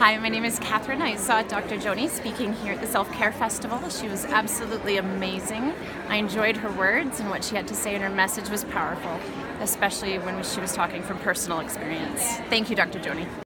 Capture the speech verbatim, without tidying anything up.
Hi, my name is Catherine. I saw Doctor Joanny speaking here at the Self-Care Festival. She was absolutely amazing. I enjoyed her words, and what she had to say, and her message was powerful, especially when she was talking from personal experience. Thank you, Doctor Joanny.